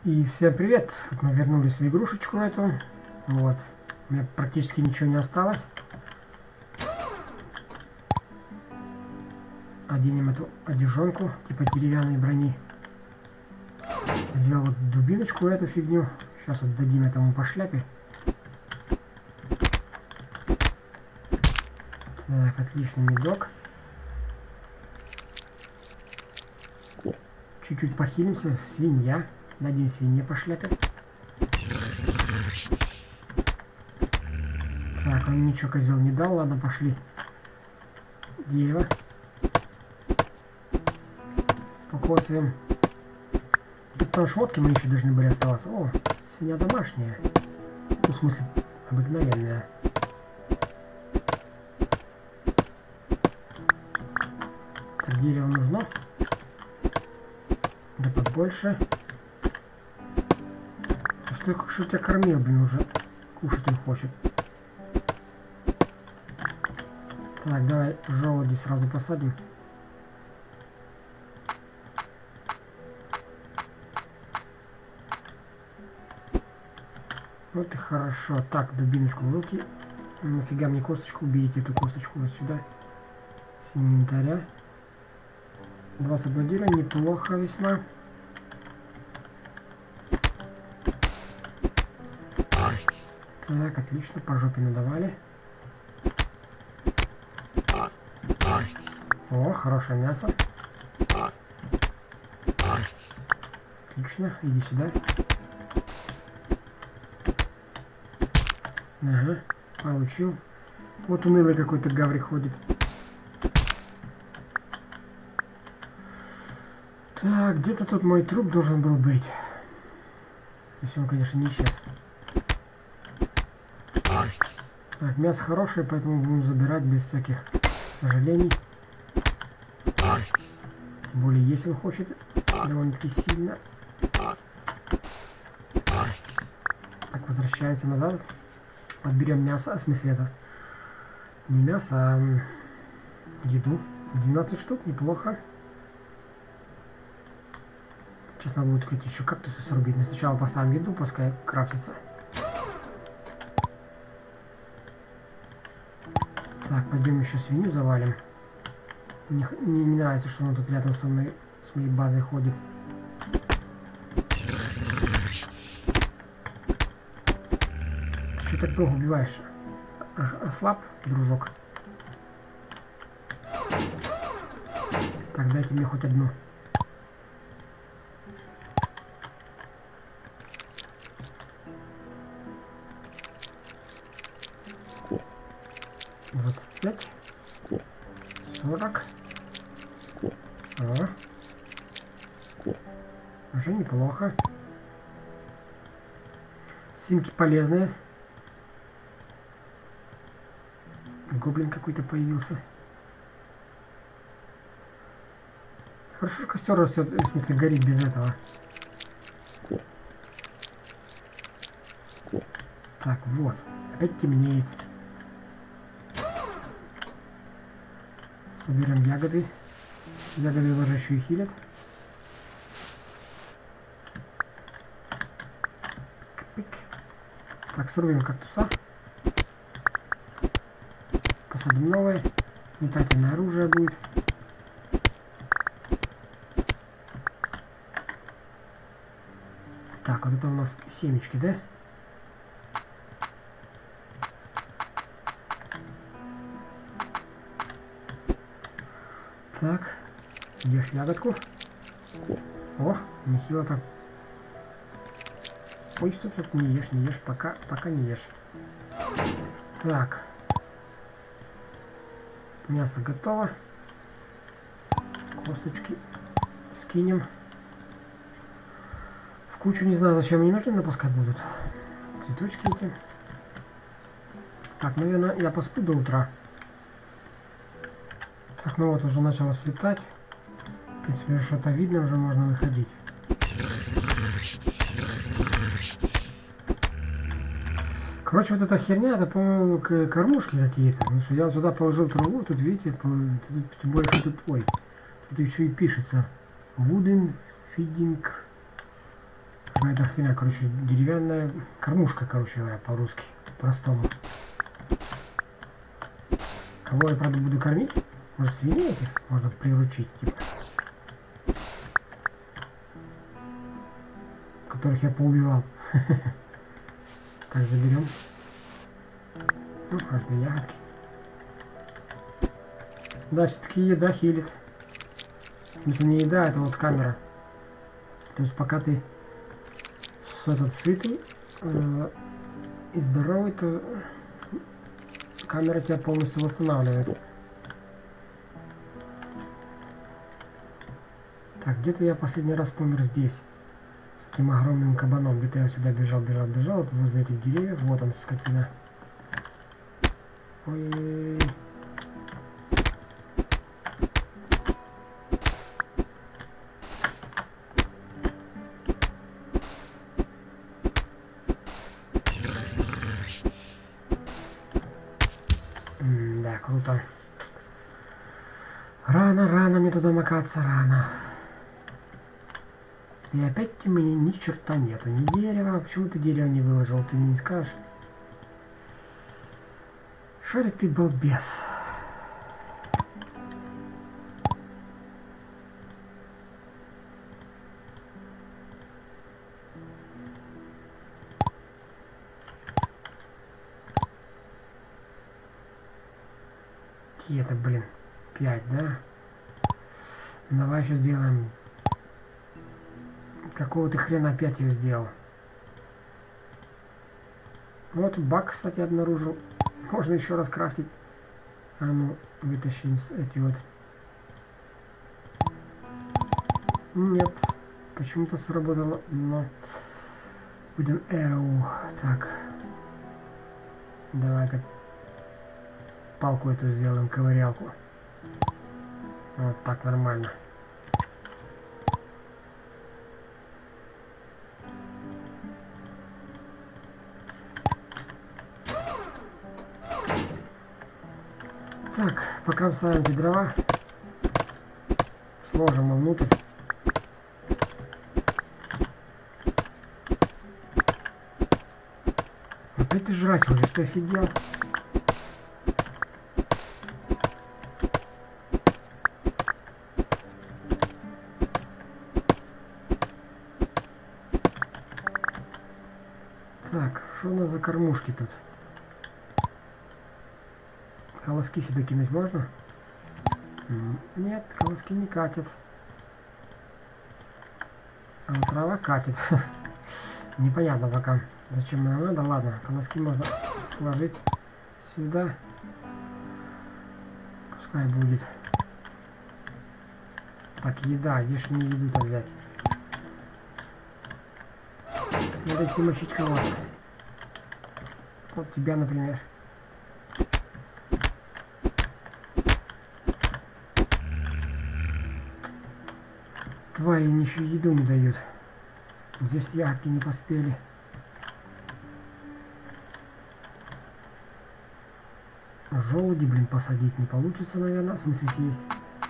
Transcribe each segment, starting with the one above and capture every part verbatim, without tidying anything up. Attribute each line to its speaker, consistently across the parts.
Speaker 1: И всем привет! Вот мы вернулись в игрушечку эту. Вот. У меня практически ничего не осталось. Оденем эту одежонку, типа деревянной брони. Сделал вот дубиночку, эту фигню. Сейчас вот дадим этому по шляпе. Так, отличный медок. Чуть-чуть похилимся. Свинья. Дадим свинье по шляпе. Так, он ничего, козел, не дал. Ладно, пошли. Дерево. Покосаем. Тут там шмотки мы еще должны были оставаться. О, свинья домашняя. Ну, в смысле, обыкновенная. Так, дерево нужно. Да побольше. Что, что тебя кормил, блин, уже кушать он хочет. Так, давай желуди сразу посадим. Вот и хорошо. Так, дубиночку в руки. Нафига мне косточку? Убейте эту косточку вот сюда. С инвентаря. двадцать одно дерево, неплохо весьма. Так, отлично, по жопе надавали. О, хорошее мясо. Отлично, иди сюда. Ага, получил. Вот унылый какой-то гаврик ходит. Так, где-то тут мой труп должен был быть. Если он, конечно, не исчез. Так, мясо хорошее, поэтому будем забирать без всяких сожалений. Тем более, если он хочет довольно-таки сильно. Так, возвращаемся назад. Подберем мясо, в смысле это не мясо, а еду. двенадцать штук, неплохо. Сейчас надо будет хоть еще кактусы срубить. Но сначала поставим еду, пускай крафтится. Так, пойдем еще свинью завалим. Мне не, не нравится, что он тут рядом со мной, с моей базой ходит. Ты что так долго убиваешь? А, ослаб, дружок. Так, дайте мне хоть одну. двадцать пять. сорок. О. Уже неплохо. Свинки полезные. Гоблин какой-то появился. Хорошо, что костер растет, в смысле горит без этого. Так, вот. Опять темнеет. Соберем ягоды. Ягоды даже еще и хилят. Пик. Так, срубим кактуса. Посадим новое. Метательное оружие будет. Так, вот это у нас семечки, да? Так, ешь ягодку. О, нехило так. Ой, что тут не ешь, не ешь, пока, пока не ешь. Так. Мясо готово. Косточки скинем. В кучу не знаю, зачем они нужны, но пускай будут. Цветочки эти. Так, наверное, я посплю до утра. Так, ну вот уже начало светать. В принципе, что-то видно, уже можно выходить. Короче, вот эта херня, это, по-моему, кормушки какие-то. Потому что я сюда положил траву, тут, видите, тут, тем более, что тут, ой, тут еще и пишется. Wooden feeding какая-то хрена, короче, деревянная кормушка, короче говоря, по-русски, простому. Кого я, правда, буду кормить? Может, свиней этих можно приручить, типа. Которых я поубивал. Так, заберем. Ну, каждой ягодки. Да, все-таки еда хилит. Если не еда, это вот камера. То есть пока ты с этот сытый э, и здоровый, то камера тебя полностью восстанавливает. Так, где-то я последний раз помер здесь. С этим огромным кабаном. Где-то я сюда бежал, бежал, бежал. Вот возле этих деревьев. Вот он, скотина. Ой-ой-ой. Да, круто. Рано, рано мне туда макаться, рано. И опять у меня ни черта нету, ни дерева. Почему ты дерево не выложил, ты мне не скажешь? Шарик, ты балбес. Это, блин, пять, да? Давай еще сделаем. Какого ты хрена опять ее сделал? Вот баг, кстати, обнаружил. Можно еще раз крафтить. А ну, вытащи эти вот. Нет, почему-то сработало, но будем arrow. Так, давай-ка палку эту сделаем, ковырялку. Вот так нормально. Так, покромсаем эти дрова. Сложим его внутрь. Опять ты жрать уже, что офигел? Так, что у нас за кормушки тут? Колоски сюда кинуть можно? Нет, колоски не катят. А вот трава катит. Непонятно пока, зачем нам надо. Ладно, колоски можно сложить сюда. Пускай будет. Так, еда. Где же мне еду-то взять? Надо идти мочить кого-то. Вот тебя, например. Твари еще еду не дают. Здесь ягодки не поспели. Желуди, блин, посадить не получится, наверное. В смысле съесть.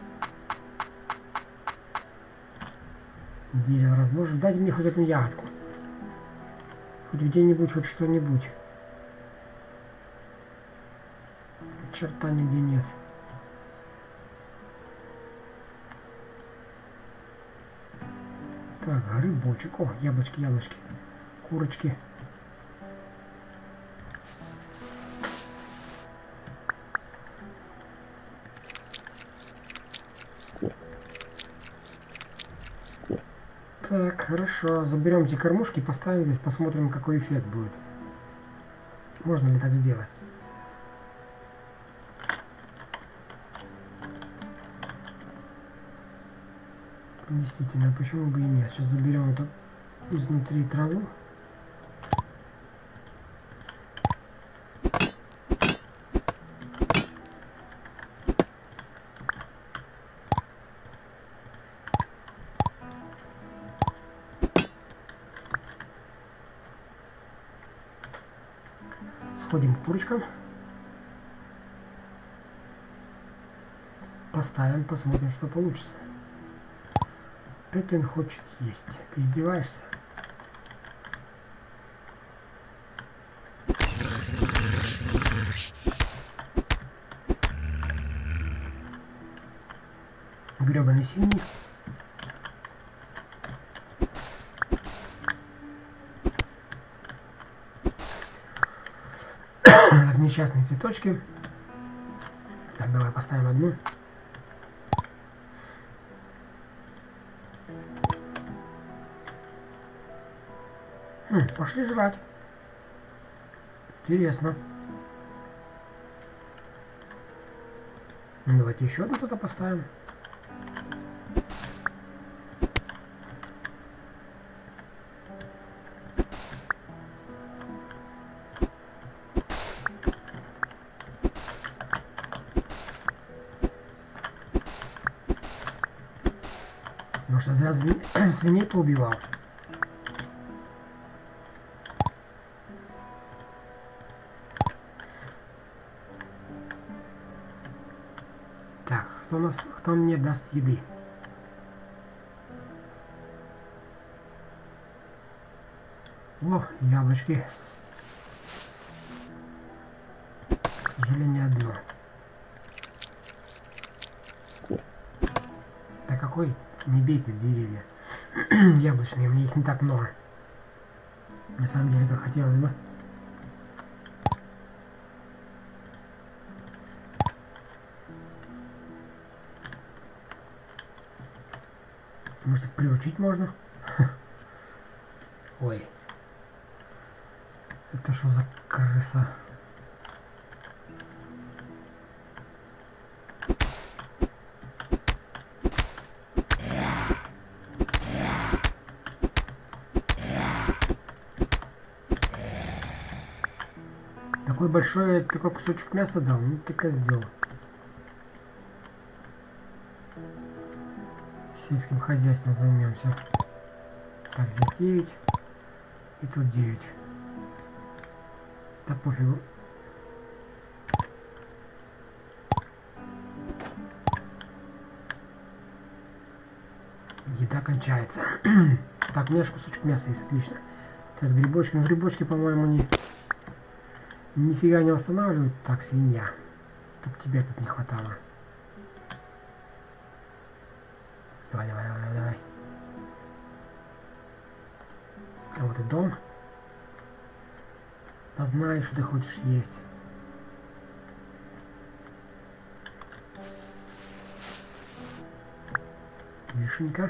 Speaker 1: Дерево размножить. Дайте мне хоть одну ягодку. Хоть где-нибудь, хоть что-нибудь. Черта нигде нет. Так, грибочек. О, яблочки, яблочки. Курочки. Так, хорошо. Заберем эти кормушки, поставим здесь, посмотрим, какой эффект будет. Можно ли так сделать? Действительно, почему бы и нет? Сейчас заберем это изнутри траву. Сходим к курочкам. Поставим, посмотрим, что получится. Опять он хочет есть. Ты издеваешься? Гребаный синий. Несчастные цветочки. Так, давай поставим одну. Хм, пошли жрать. Интересно. Давайте еще одну туда поставим. Потому что зря свиней поубивал. Так, кто, нас, кто мне даст еды? О, яблочки. К сожалению, одно. Да какой? Не бейте деревья. Яблочные, мне их не так много. На самом деле, как хотелось бы. Может, их приручить можно? Ой. Это что за крыса? Такой большой, такой кусочек мяса дал. Ну ты козел. Сельским хозяйством займемся. Так, здесь девять. И тут девять. Да пофигу. Еда кончается. Так, у меня же кусочек мяса есть, отлично. Сейчас грибочки. Но грибочки, по-моему, не... Нифига не восстанавливают. Так, свинья. Только тебе тут не хватало. Давай, давай, давай, давай. А вот и дом. Да знаю, что ты хочешь есть. Вишенька.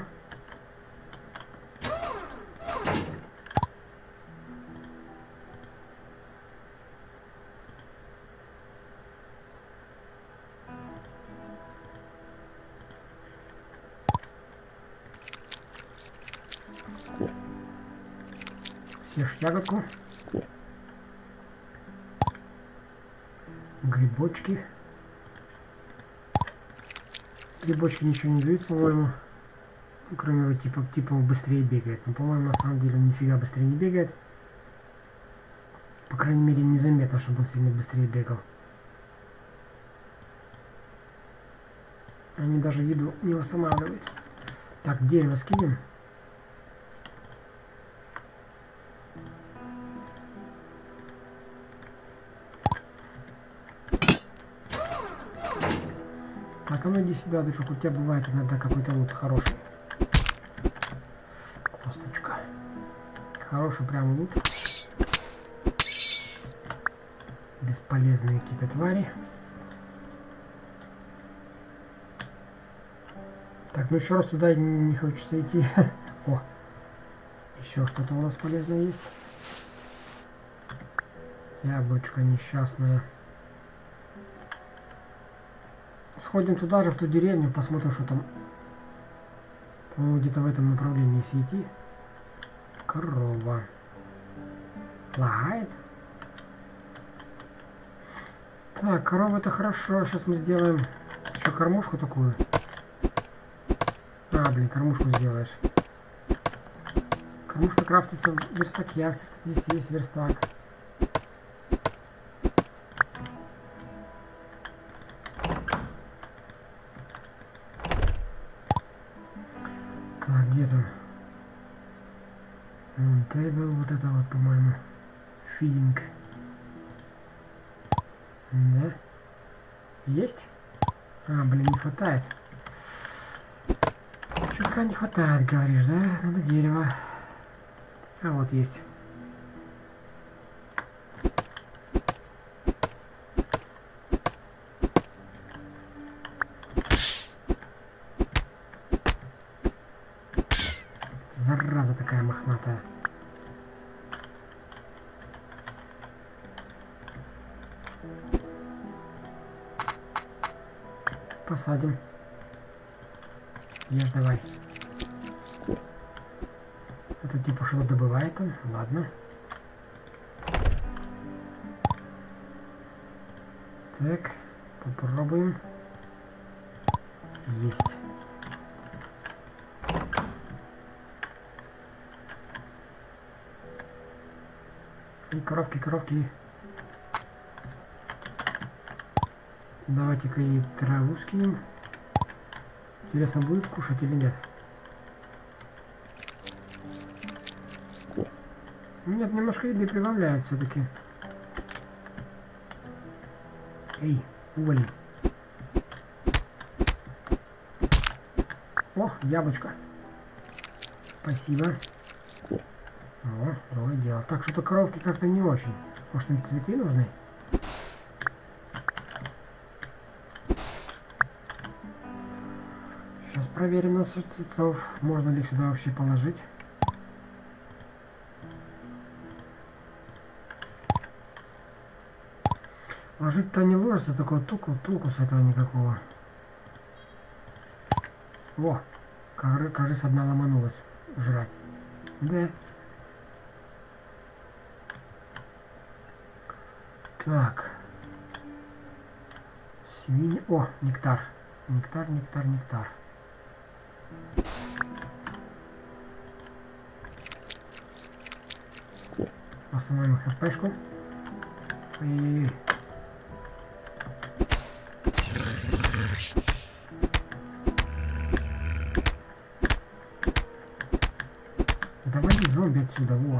Speaker 1: Съешь ягодку. Грибочки. Грибочки ничего не дают, по-моему. Ну, кроме его типа, типа он быстрее бегает. Но, по-моему, на самом деле он нифига быстрее не бегает. По крайней мере, незаметно, чтобы он сильно быстрее бегал. Они даже еду не восстанавливают. Так, дерево скинем. Так, а ну иди сюда, душок, у тебя бывает иногда какой-то лут хороший. Косточка. Хороший прям лут. Бесполезные какие-то твари. Так, ну еще раз туда не хочется идти. О, еще что-то у нас полезное есть. Яблочко несчастное. Сходим туда же, в ту деревню, посмотрим, что там. По-моему, где-то в этом направлении, если идти. Корова. Лагает. Так, корова это хорошо. Сейчас мы сделаем еще кормушку такую. А, блин, кормушку сделаешь. Кормушка крафтится в верстаке. Кстати, здесь есть верстак. Так, где там? Тейбл, вот это вот, по-моему. Фидинг. Да? Есть? А, блин, не хватает. Чутка не хватает, говоришь, да? Надо дерево. А вот есть. Зараза такая мохнатая. Посадим. Ешь давай. Это типа что-то добывает там. Ладно. Так, попробуем. Есть. И коровки, коровки. Давайте-ка и траву скинем. Интересно, будет кушать или нет? Нет, немножко еды прибавляет все-таки. Эй, ували. О, яблочко. Спасибо. О, другое дело. Так, что-то коровки как-то не очень. Может, им цветы нужны? Сейчас проверим насчет цветов. Можно ли сюда вообще положить? Ложить-то не ложится, такого толку, толку с этого никакого. О, кажется, одна ломанулась жрать. Да. Так. Свиньи. О, нектар. Нектар, нектар, нектар. Восстановим хпшку. И... Давай зомби отсюда, вот.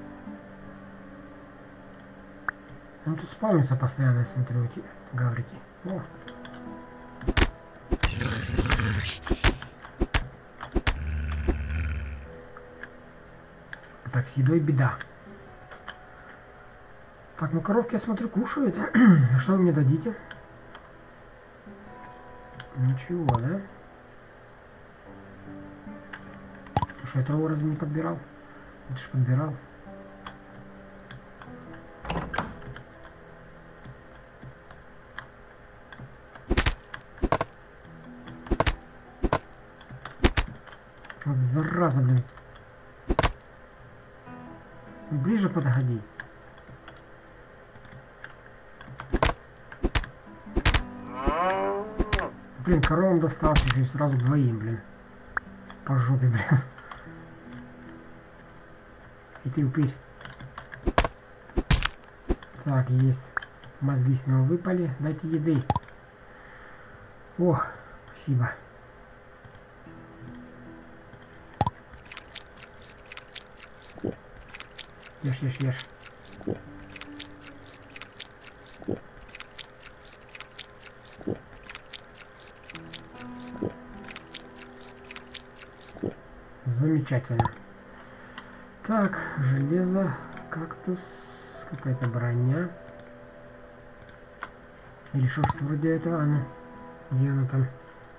Speaker 1: Он тут спавнится постоянно, я смотрю, эти гаврики. О. Так, с едой беда. Так, ну коровки, я смотрю, кушают. Что вы мне дадите? Ничего, да? Что, я траву разве не подбирал? Это ж подбирал. Вот зараза, блин. Ближе подходи. Блин, коровам достался еще сразу двоим, блин. По жопе, блин. И ты упырь. Так, есть. Мозги с него выпали. Дайте еды. Ох, спасибо. Ешь, ешь, ешь. Замечательно. Так, железо, кактус, какая-то броня. Или что, что вроде этого, она. Где она там?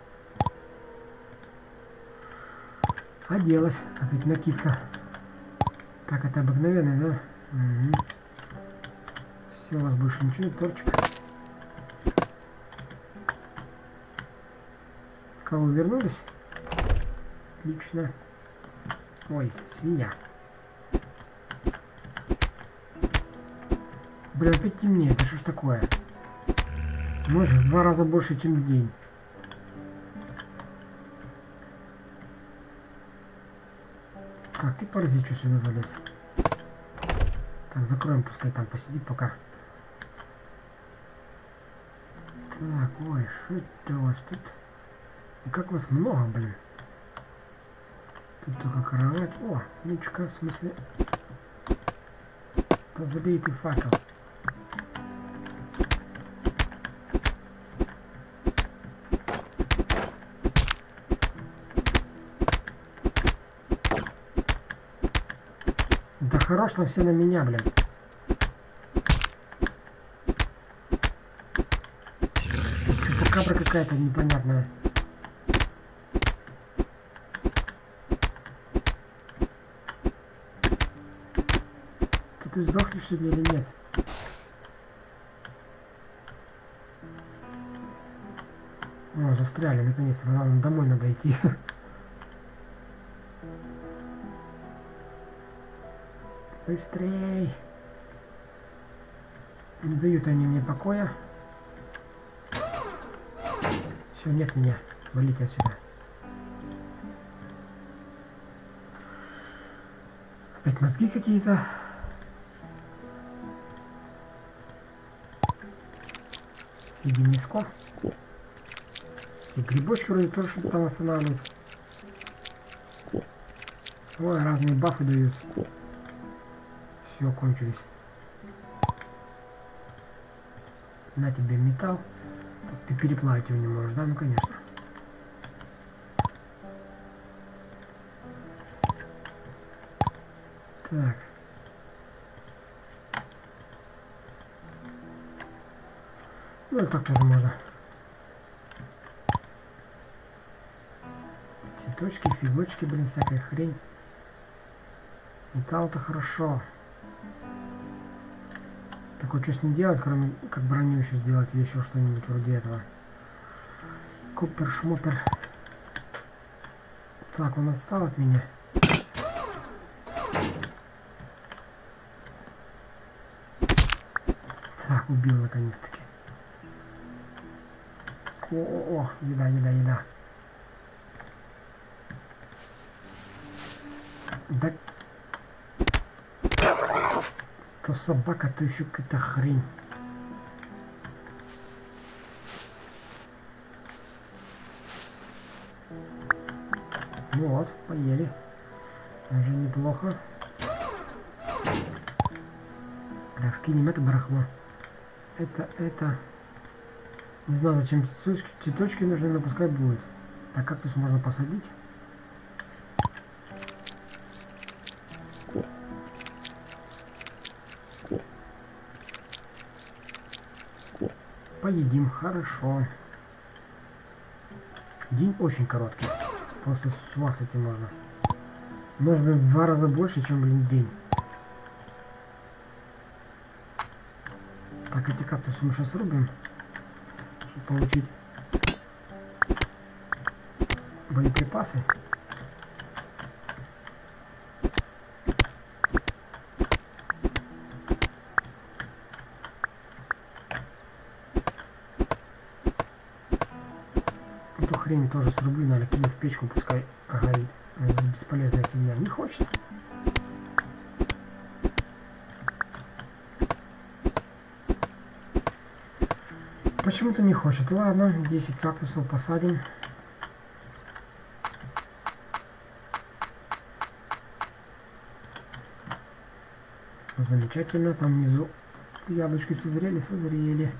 Speaker 1: Оделась, какая-то накидка. Так, это обыкновенный, да? Угу. Все, у вас больше ничего, торчик. Кого вернулись? Отлично. Ой, свинья. Блин, опять темнее, это что ж такое? Может, в два раза больше, чем день. Как ты, паразит, что сюда залез? Так, закроем, пускай там посидит пока. Так, ой, что это у вас тут? И как вас много, блин. Тут только кровать. О, ничка, в смысле. Да забей ты факел. Да хорош там все на меня, блин. Чупакабра какая-то непонятная. То ты сдохнешь сегодня или нет? О, застряли, наконец-то. Нам домой надо идти. Быстрей. Не дают они мне покоя. Все, нет меня. Валите отсюда. Опять мозги какие-то. Съедим мяско. И грибочки вроде тоже что-то там восстанавливают. Ой, разные бафы дают. Все, кончились. На тебе металл. Так ты переплавить его не можешь, да? Ну, конечно. Так. Ну, и так тоже можно. Цветочки, фигочки, блин, всякая хрень. Металл-то хорошо. Так вот, что с ним делать, кроме как броню еще сделать или еще что-нибудь вроде этого. Купер, шмупер. Так, он отстал от меня. Так, убил наконец-таки. О-о-о, еда, еда, еда. Да... То собака, то еще какая-то хрень. Ну вот, поели. Уже неплохо. Так, скинем это барахло. Это, это... Не знаю, зачем цветочки, цветочки нужны, но пускай будет. Так, кактус можно посадить. Поедим, хорошо. День очень короткий. Просто с ума сойти можно. Может быть, в два раза больше, чем, блин, день. Так, эти кактусы мы сейчас рубим, чтобы получить боеприпасы. Эту хрень тоже срублю, надо кинуть в печку, пускай горит. Бесполезная фигня. Не хочет. Почему-то не хочет. Ладно, десять кактусов посадим. Замечательно. Там внизу яблочки созрели, созрели.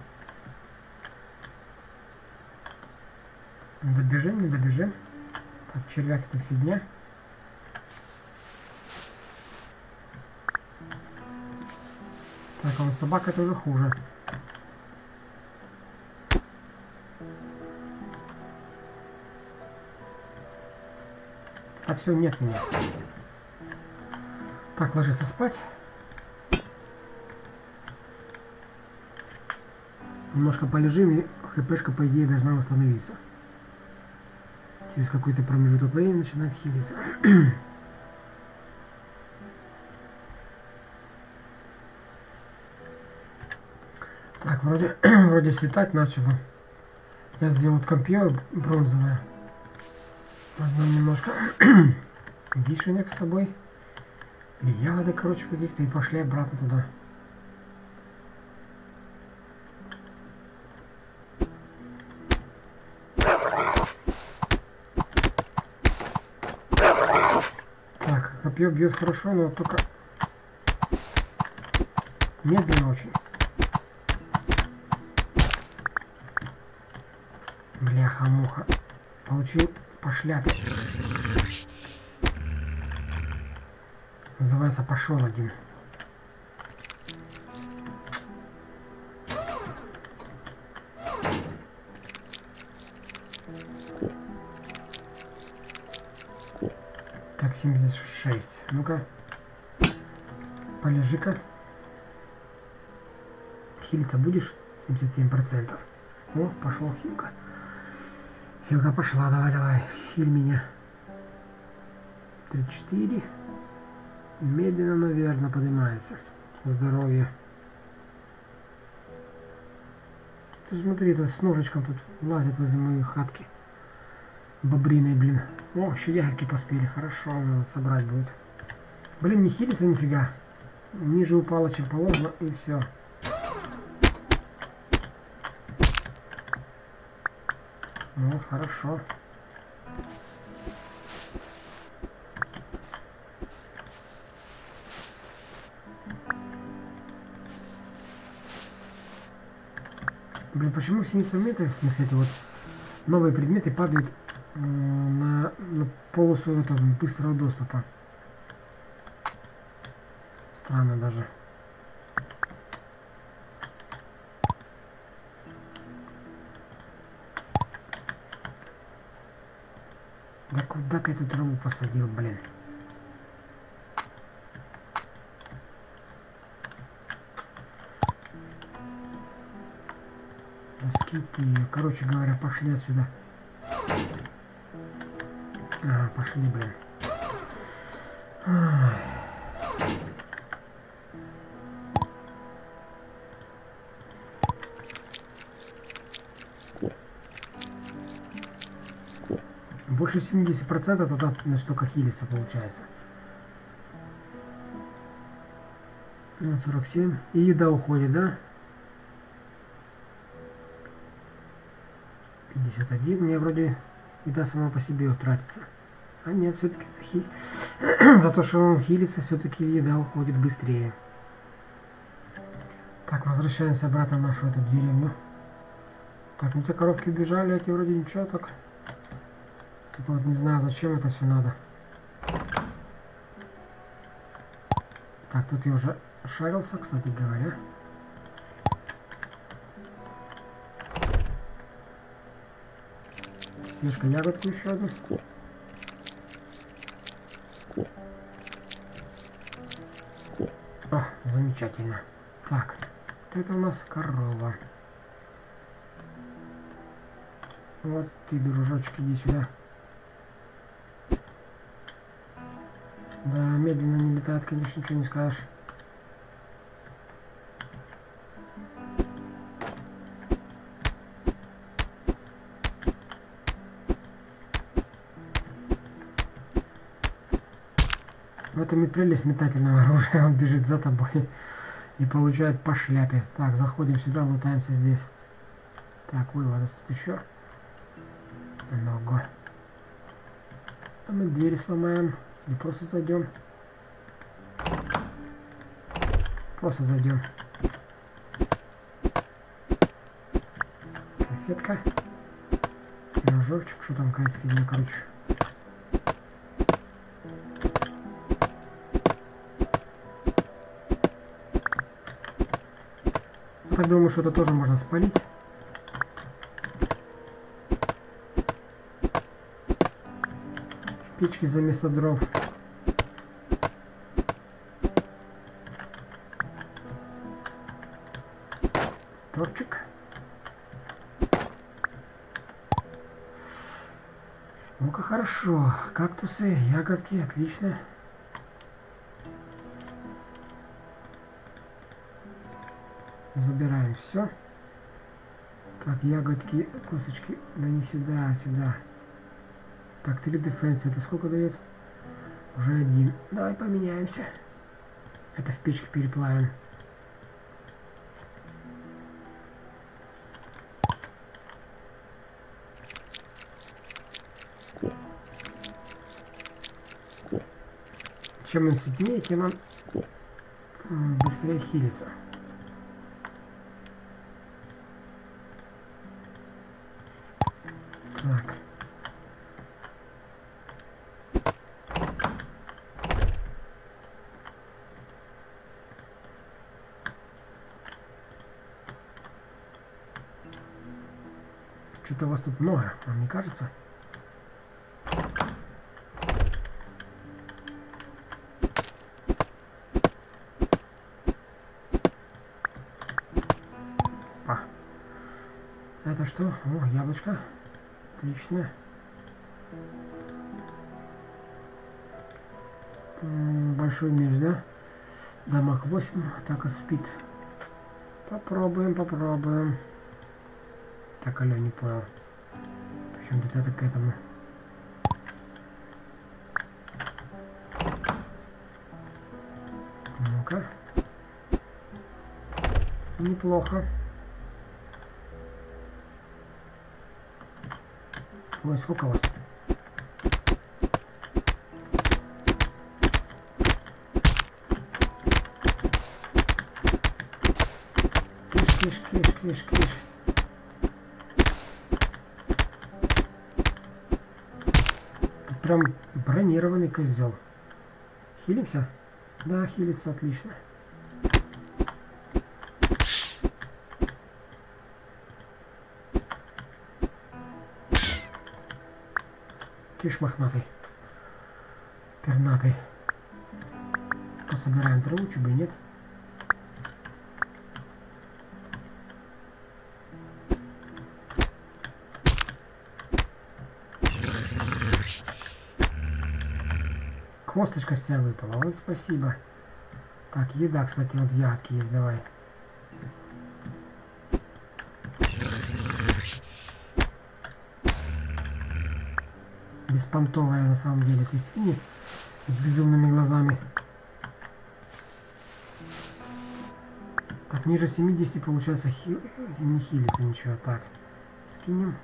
Speaker 1: Добежим, не добежим. Так, червяк это фигня. Так, а вот собака это уже хуже. А все, нет меня. Так, ложиться спать. Немножко полежим, и хпшка, по идее, должна восстановиться. Через какой-то промежуток времени начинает хилиться. Так, вроде, вроде светать начало. Я сделал вот копье бронзовое. Возьмем немножко вишенек с собой. Или ягоды, короче, каких-то. И пошли обратно туда. Так, копье бьет хорошо, но только медленно очень. Бляха-муха. Получил по шляпе. Называется «Пошел один». Так, семьдесят шесть. Ну-ка. Полежи-ка. Хилиться будешь? семьдесят семь процентов. О, пошел хилка. Хилка пошла, давай, давай. Хиль меня. тридцать четыре. Медленно, но верно поднимается. Здоровье. Ты смотри, это с ножичком тут лазит возле моей хатки. Бобриной, блин. О, еще ягодки поспели. Хорошо, надо собрать будет. Блин, не хилится нифига. Ниже упало, чем положено, и все. Вот, хорошо. Блин, почему все инструменты, в смысле, это вот новые предметы падают э, на, на полосу этого быстрого доступа? Странно даже. Да куда ты эту траву посадил, блин? Доски ты. Короче говоря, пошли отсюда. А, пошли, блин. Ай. Больше семидесяти процентов тогда на штука хилится получается. Вот сорок семь. И еда уходит, да? пятьдесят один. Мне вроде еда сама по себе тратится. А нет, все-таки за, хи... за то, что он хилится, все-таки еда уходит быстрее. Так, возвращаемся обратно в нашу эту деревню. Так, ну те коровки убежали, эти вроде ничего так. Так вот, не знаю, зачем это все надо. Так, тут я уже шарился, кстати говоря. Снежка, ягодку еще одну. О, замечательно. Так, вот это у нас корова. Вот ты, дружочек, иди сюда. Да, медленно не летает, конечно, ничего не скажешь. В этом и прелесть метательного оружия. Он бежит за тобой и получает по шляпе. Так, заходим сюда, лутаемся здесь. Так, вывод тут еще много. А мы двери сломаем. Или просто зайдем. Просто зайдем. Конфетка. Ножовчик. Что там какая-то фигня, короче. Я так думаю, что это тоже можно спалить. Печки за место дров. Торчик. Ну-ка, хорошо. Кактусы, ягодки, отлично. Забираем все. Так, ягодки, косточки. Да не сюда, сюда. Так, три дефенса. Это сколько дает? Уже один. Давай поменяемся. Это в печке переплавим. Чем он сильнее, тем он быстрее хилится. Так. Что-то у вас тут много, вам не кажется? А. Это что? О, яблочко. Отлично. М-м, большой меч, да? Дамаг восемь. Так и спит. Попробуем, попробуем. Так, алё, не понял. Причем тут это к этому? Ну-ка. Неплохо. Ой, сколько у вас? Киш, киш, киш, киш, киш. Тут прям бронированный козел. Хилимся? Да, хилится отлично. Киш мохнатый. Пернатый. Пособираем траву, чего бы и нет. Косточка с тебя выпала. Вот спасибо. Так, еда, кстати, вот ягодки есть, давай. Беспонтовая на самом деле ты свинья с безумными глазами. Так, ниже семидесяти получается хи... не хилится ничего. Так, скинем.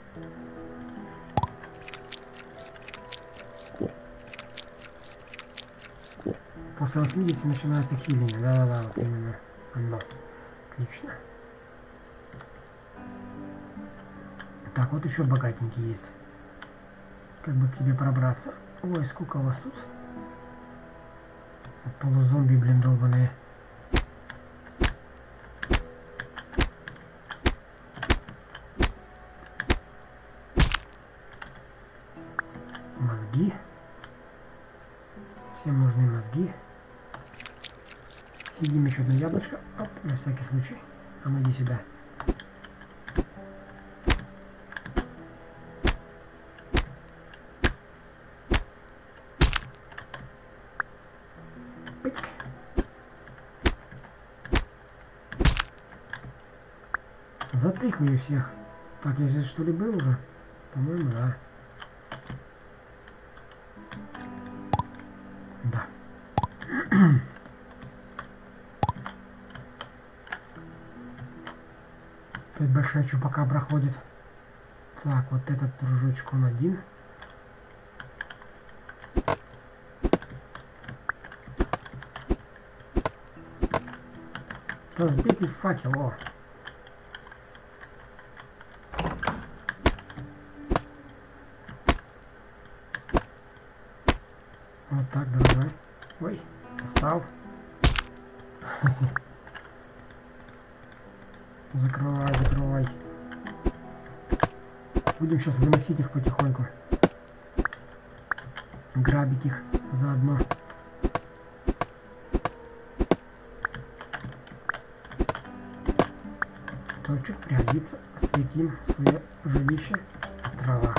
Speaker 1: После восьмидесяти начинается хилинг. Да-да-да, вот именно оно. Отлично. Так, вот еще богатенький есть. Как бы к тебе пробраться? Ой, сколько у вас тут? Полузомби, блин, долбаные. Мозги. Всем нужны мозги. Съедим еще одно яблочко. Оп, на всякий случай. А ну иди сюда. Пик. Затыкаю всех. Так, я здесь что ли был уже? По-моему, да. Да. Опять большая чупака проходит. Так, вот этот дружочек, он один. Разбитый факел, о. Вот так, давай, давай. Ой, достал. Закрывай, закрывай. Будем сейчас выносить их потихоньку. Грабить их заодно. Точек пригодится. Осветим свое жилище. Трава.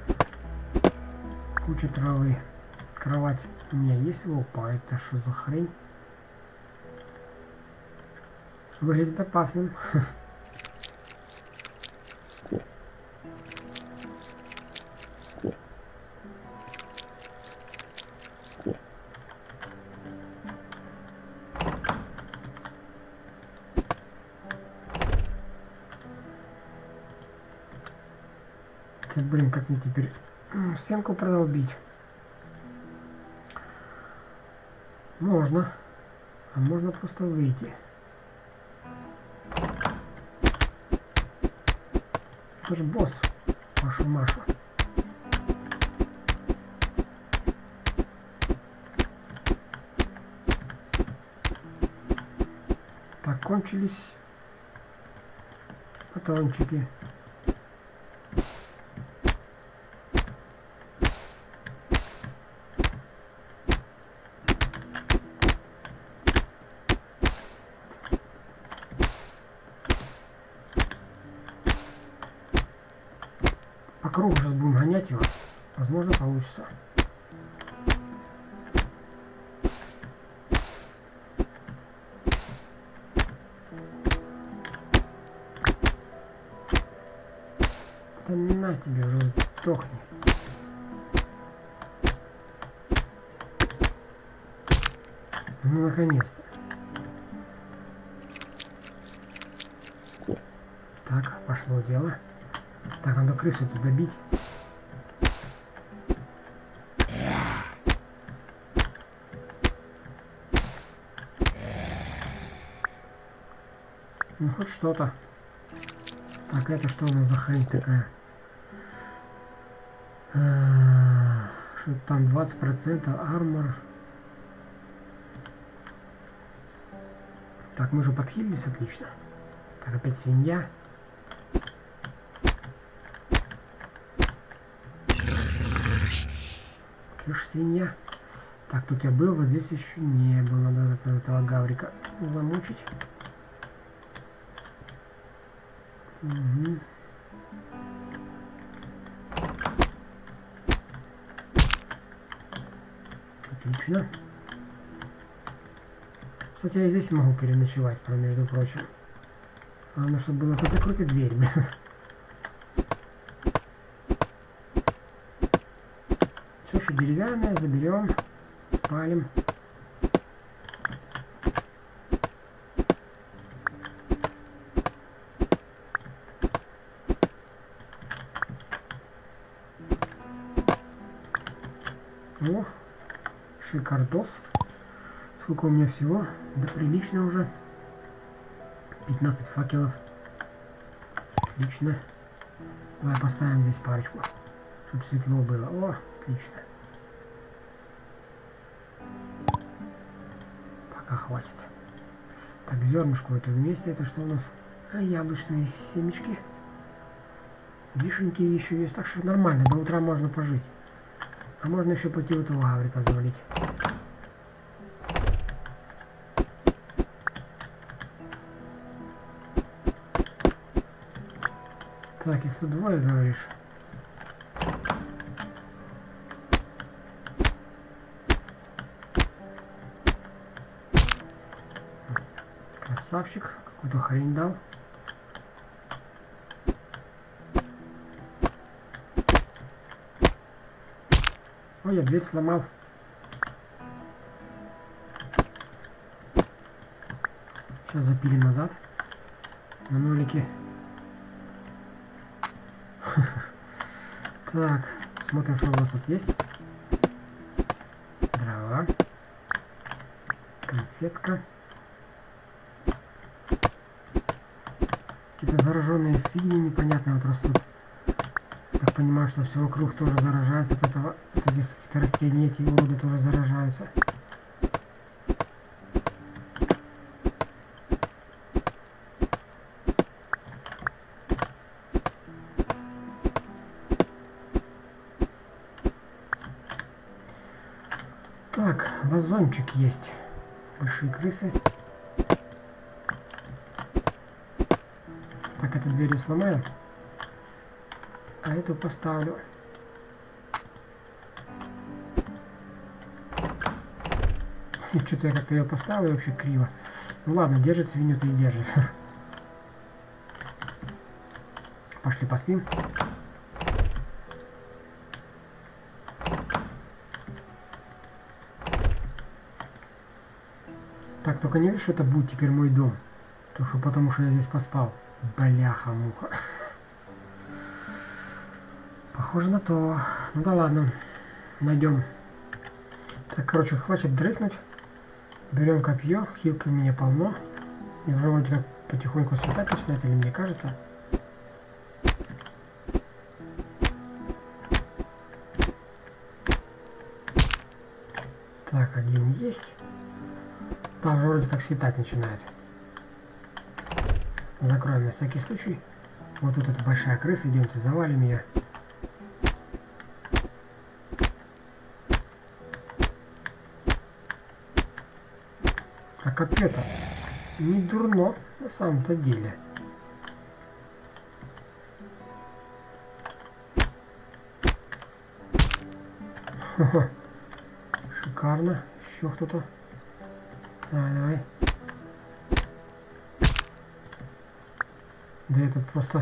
Speaker 1: Куча травы. Кровать у меня есть. Опа, это что за хрень? Выглядит опасным. Блин, как мне теперь стенку продолбить? Можно. А можно просто выйти. Это же босс. Машу, Машу. Так, кончились патрончики. добить его. Возможно, получится. Да на тебе, уже сдохни. Ну, наконец-то. Так, пошло дело. Так, надо крысу тут добить. Ну, хоть что-то. Так, это что у нас за хрень такая? Что там двадцать процентов армор. Так, мы же подхилились, отлично. Так, опять свинья. Киш, свинья. Так, тут я был, вот здесь еще не было. Надо этого гаврика замучить. Угу. Отлично. Кстати, я здесь могу переночевать, между прочим. Главное, чтобы было... Хоть закройте дверь, блин. Все, что деревянное, заберем, спалим. О, шикардос. Сколько у меня всего? Да прилично уже. пятнадцать факелов. Отлично. Давай поставим здесь парочку, чтобы светло было. О, отлично. Пока хватит. Так, зернышко это вместе. Это что у нас? А, яблочные семечки. Вишеньки еще есть. Так что нормально. До утра можно пожить. А можно еще пойти у этого гаврика завалить. Так, их тут двое, говоришь? Красавчик. Какую-то хрень дал. Ой, я дверь сломал. Сейчас запилим назад. На нолике. Так, смотрим, что у нас тут есть. Дрова. Конфетка. Какие-то зараженные фигни непонятные вот растут. Так понимаю, что все вокруг тоже заражается от этого, от этих каких-то растений, эти уроды тоже заражаются. Так, вазончик есть. Большие крысы. Так, эту дверь я сломаю. А эту поставлю. И что-то я как-то ее поставил вообще криво. Ну ладно, держит свинью-то и держит. Пошли поспим. Так, только не вижу, что это будет теперь мой дом. То, что потому что я здесь поспал. Бляха-муха. Похоже на то. Ну да ладно. Найдем. Так, короче, хватит дрыхнуть. Берем копье. Хилка у меня полно. И уже вроде как потихоньку светать начинает, или мне кажется. Так, один есть. Там уже вроде как светать начинает. Закроем на всякий случай. Вот тут эта большая крыса. Идемте, завалим ее. А копье-то не дурно на самом-то деле. Хо-хо. Шикарно. Еще кто-то. Давай, давай. Да я тут просто...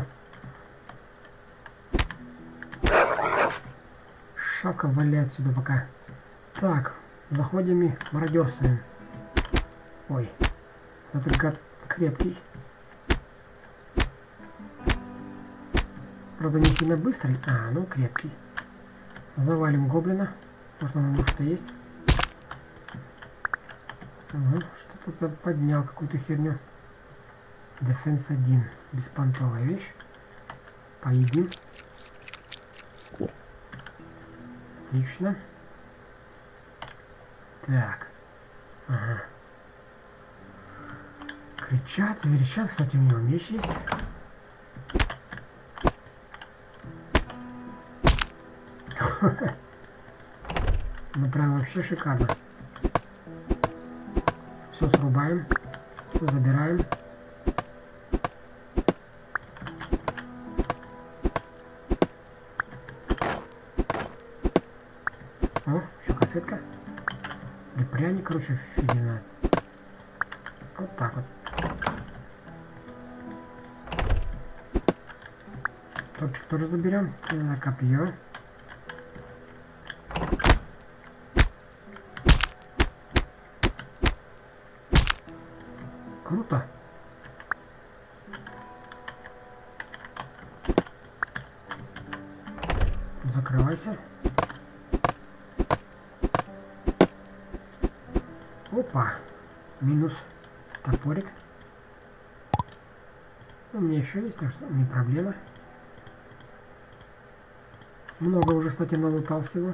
Speaker 1: Шавка валяет сюда пока. Так, заходим и мародерствуем. Ой, этот гад крепкий. Правда, не сильно быстрый. А, ну крепкий. Завалим гоблина. Может, он ему что-то есть. Угу, что-то поднял, какую-то херню. Дефенс один. Беспонтовая вещь. Поедим. Отлично. Так. Ага. Кричат, верещат. Кстати, у него меч есть. Ну прям вообще шикарно. Все срубаем. Все забираем. О, еще конфетка. Или пряник, короче, фигня. Вот так вот. Топчик тоже заберем. Копье. Круто. Закрывайся. Опа. Минус топорик. У меня еще есть, так что не проблема. Много уже, кстати, налутал всего.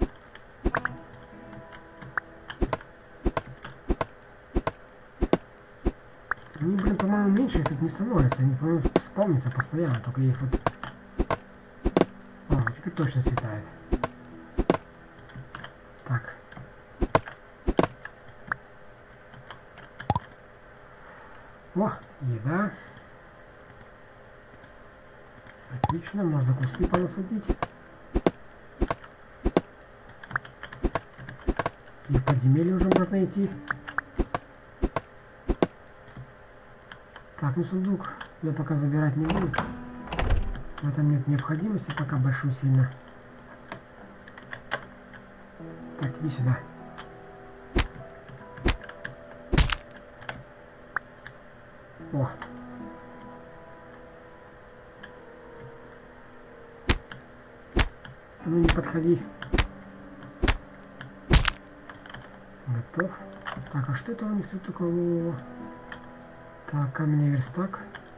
Speaker 1: Они, блин, по-моему, меньше их тут не становятся. Они, по-моему, спавнятся постоянно, только их вот... О, теперь точно светает. Так. О, еда. Отлично, можно кусты понасадить. И в подземелье уже можно идти. Так, ну сундук я пока забирать не буду. В этом нет необходимости пока большой сильно. Так, иди сюда. О. Ну не подходи. Готов. Так, а что это у них тут такое? Так, каменный верстак.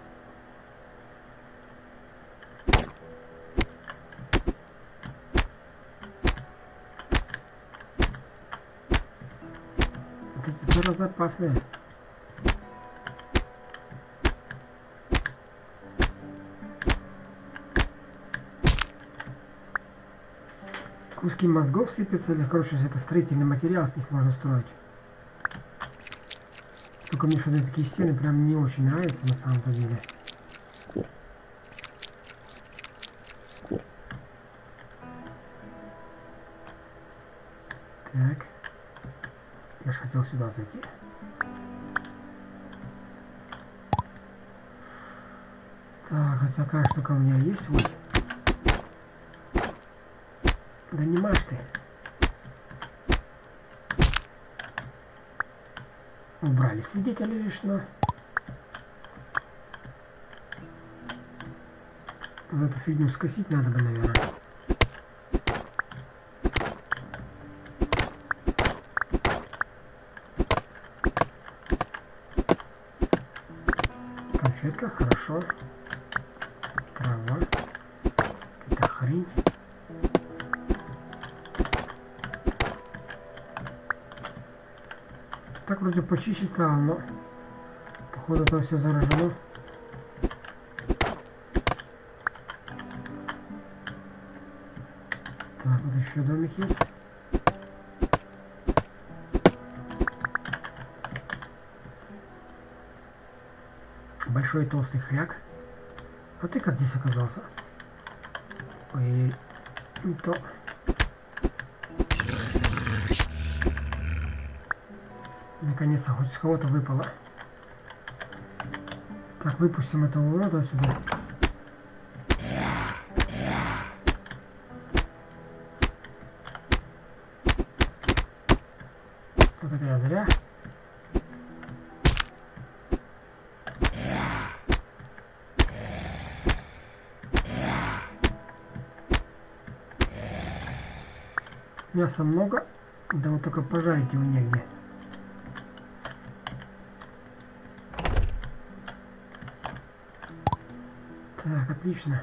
Speaker 1: Вот эти заразы опасные. Куски мозгов сыпятся, или, короче, это строительный материал, с них можно строить. Только мне что-то такие стены прям не очень нравятся на самом-то деле. Так. Я же хотел сюда зайти. Так, вот такая штука у меня есть. Вот. Да не маш ты. Убрали свидетелей лишнего. Вот эту фигню скосить надо бы, наверное. Конфетка, хорошо. Трава. Это хрень. Так вроде почище стало, но походу это все заражено. Так, вот еще домик есть. Большой толстый хряк. А ты как здесь оказался? Ой, не то. Наконец-то хоть с кого-то выпало. Так, выпустим этого урода отсюда. Вот это я зря. Мяса много, да вот только пожарить его негде. Так, отлично.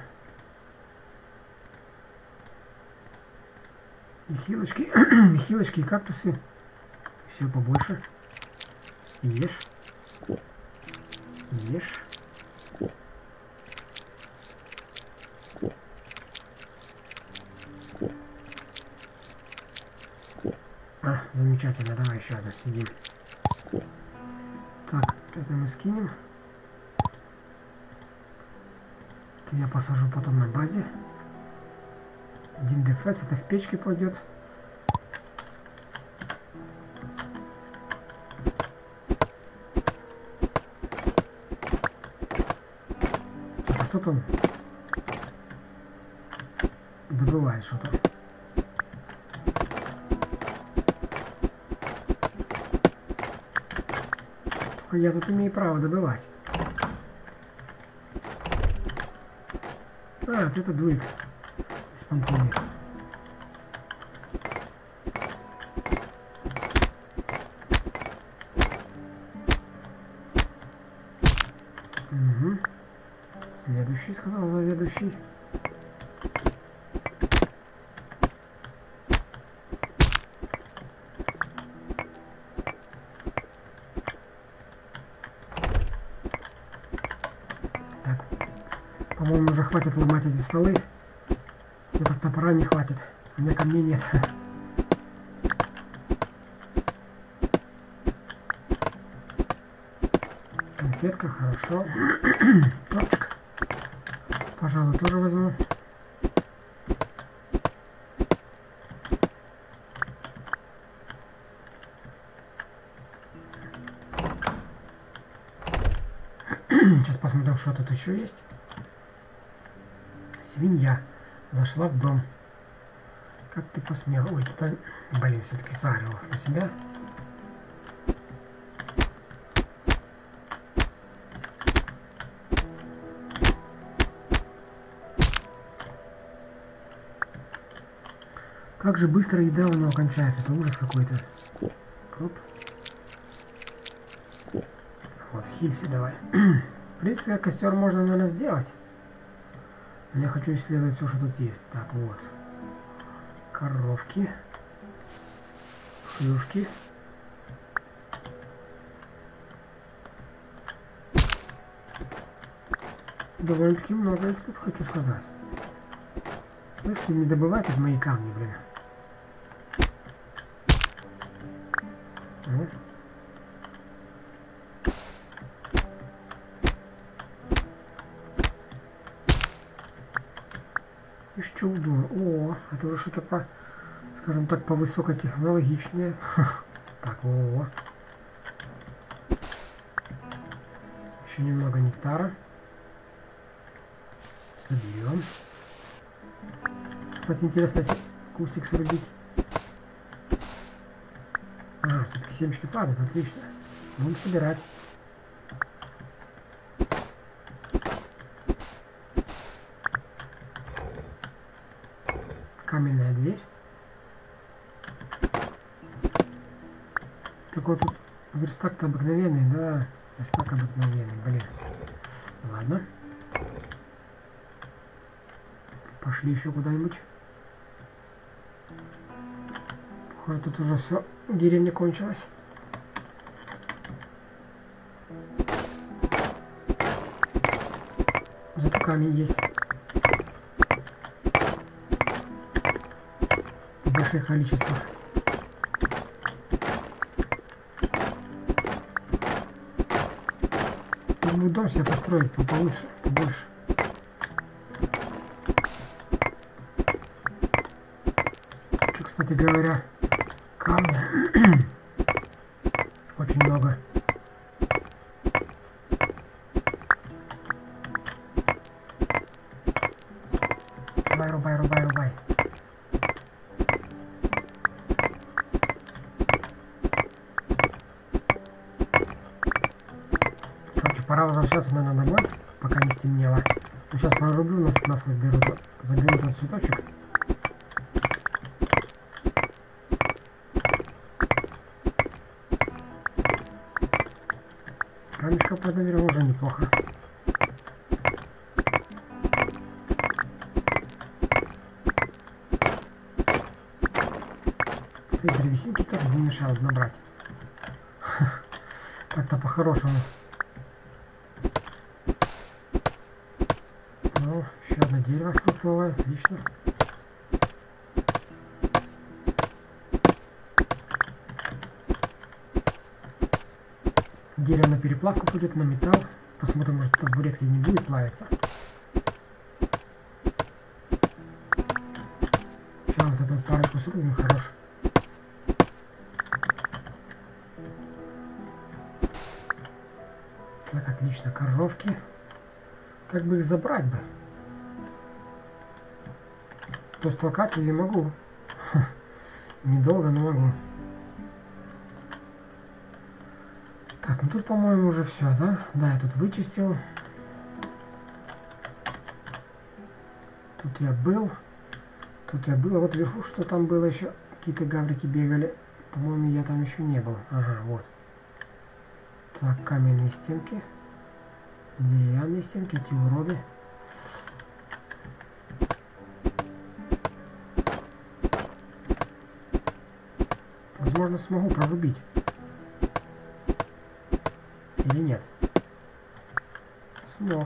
Speaker 1: И хилочки, и хилочки, и кактусы. Все побольше. Ешь. Ешь. А, замечательно, давай еще одну съедим. Так, это мы скинем. Это я посажу потом на базе. Один дефец, это в печке пойдет. А кто там добывает что-то? Я тут имею право добывать. А, вот это дует из понтоны. Угу. Следующий, сказал заведующий. По-моему, уже хватит ломать эти столы. Мне так топора не хватит. У меня камней нет. Конфетка, хорошо. Топчик. Пожалуй, тоже возьму. Сейчас посмотрим, что тут еще есть. Свинья зашла в дом. Как ты посмел? Ой, тут, блин, все-таки сагрил на себя. Как же быстро еда у него кончается. Это ужас какой-то. Оп. Вот, хилься давай. В принципе, костер можно, наверное, сделать. Я хочу исследовать все, что тут есть. Так, вот. Коровки. Хрюшки. Довольно-таки много их тут, хочу сказать. Слышь, ты не добывайте мои камни, блин. Ну. И что удобно. О, это уже что-то по, скажем так, по высокотехнологичнее. Так, о. Еще немного нектара. Соберем. Кстати, интересно, если кустик срубить. А, все-таки семечки падают, отлично. Будем собирать. Каменная дверь. Так вот тут верстак-то обыкновенный, да? Верстак обыкновенный, блин. Ладно. Пошли еще куда-нибудь. Похоже, тут уже все, деревня кончилась. Зато камень есть. В больших количествах. Нужно дом себе построить получше, побольше. Что, кстати говоря, камня очень пора возвращаться, наверное, домой, пока не стемнело. Ну, сейчас прорублю нас насквозь дыру, заберу этот цветочек. Камешка поднаберем уже неплохо. И древесинки тоже не мешают набрать. Так-то по-хорошему. Ну, еще одно дерево фруктовое, отлично. Дерево на переплавку будет, на металл. Посмотрим, может табуретки не будет плавиться. Сейчас вот этот парочку срубим, хорош. Так, отлично, коровки. Как бы их забрать бы? То есть толкать я могу. Недолго, но могу. Так, ну тут, по-моему, уже все, да? Да, я тут вычистил. Тут я был. Тут я был. А вот вверху что там было еще? Какие-то гаврики бегали. По-моему, я там еще не был. Ага, вот. Так, каменные стенки. Деревянные стенки, эти уроды. Возможно, смогу прорубить. Или нет? Смог.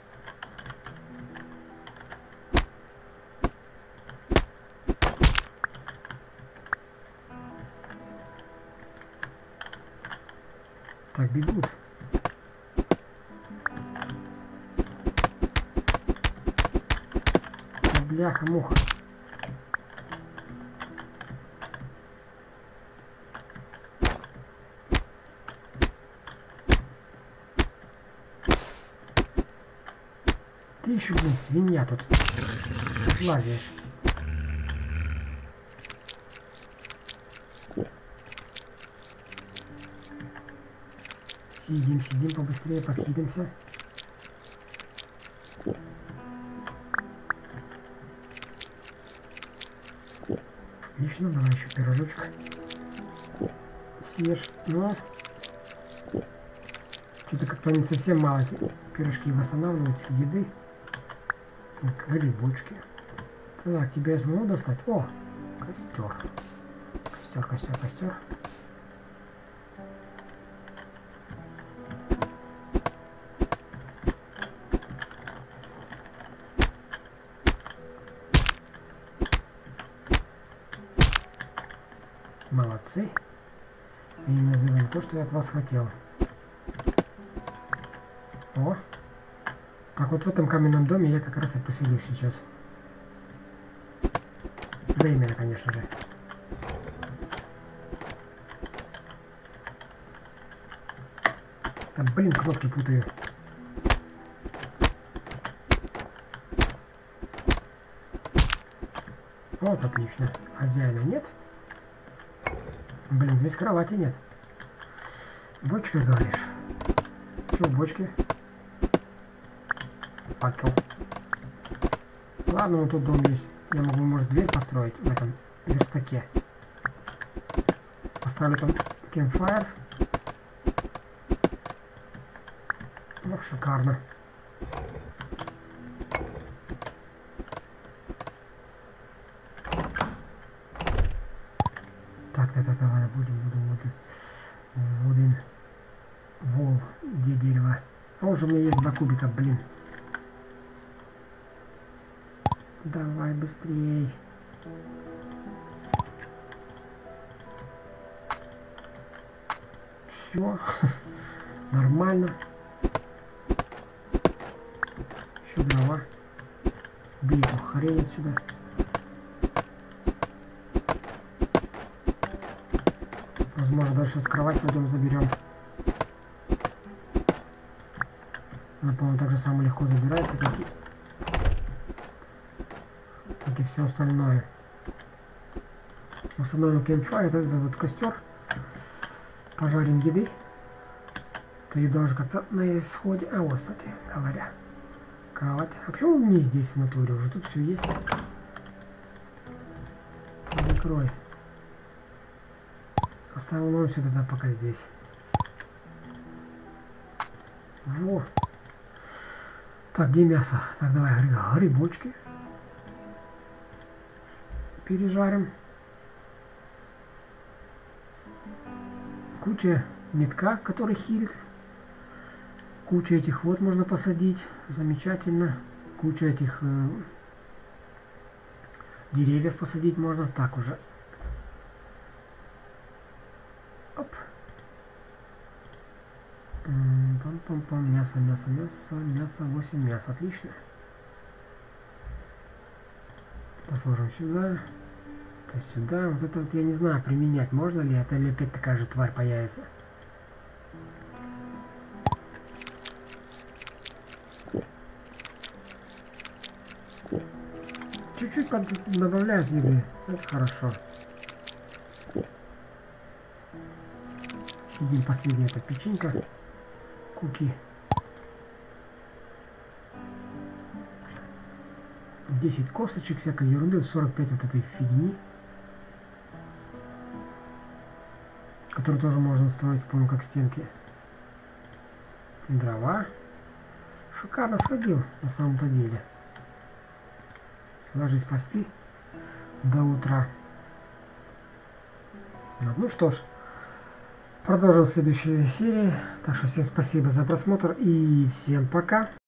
Speaker 1: Так, бегут. Бляха-муха. Ты еще, блин, свинья тут лазишь. Сидим, сидим, побыстрее подхилимся. Отлично, давай еще пирожочек съешь. Но что-то как-то не совсем мало эти пирожки восстанавливают еды. Так, грибочки. Так, тебя я смогу достать? О, костер. Костер, костер, костер. Молодцы. И не сделали то, что я от вас хотел. О. Так, вот в этом каменном доме я как раз и поселюсь сейчас. Временно, конечно же. Там, блин, кнопки путаю. Вот, отлично. Хозяина нет. Блин, здесь кровати нет. Бочка, говоришь? Что в бочке? Факел. Ладно, вот тут дом есть. Я могу, может, дверь построить в этом верстаке. Поставлю там campfire. Ну, шикарно. Так, так, так, давай, будем, будем, будем. Вуден. Вол. Где дерево? А уже у меня есть два кубика, блин. Давай быстрей. Все. Нормально. Еще дрова. Бей эту хрень отсюда. Возможно, даже сейчас кровать пойдем заберем. Она, по-моему, так же самое легко забирается, как и, как и все остальное. Установим campfire, это вот костер. Пожарим еды. То еда уже как-то на исходе. А вот, кстати говоря, кровать. А почему не здесь в натуре? Уже тут все есть. Закрой. Оставим все тогда пока здесь. Во. Так, где мясо? Так, давай грибочки пережарим. Куча метка, который хилит. Куча этих вот можно посадить. Замечательно. Куча этих э, деревьев посадить можно. Так уже. Оп. Пам-пам-пам. Мясо, мясо, мясо, мясо. восемь мяса. Отлично. Это сложим сюда. Это сюда. Вот это вот я не знаю, применять можно ли. Это или опять такая же тварь появится. Чуть-чуть добавляют еды. Это хорошо. Сидим, последняя эта печенька. Куки. десять косточек, всякой ерунды, сорок пять вот этой фигни. Которую тоже можно строить, помню, как стенки. Дрова. Шикарно сходил, на самом-то деле. Ложись, поспи до утра. Ну что ж, продолжим в следующей серии. Так что всем спасибо за просмотр и всем пока.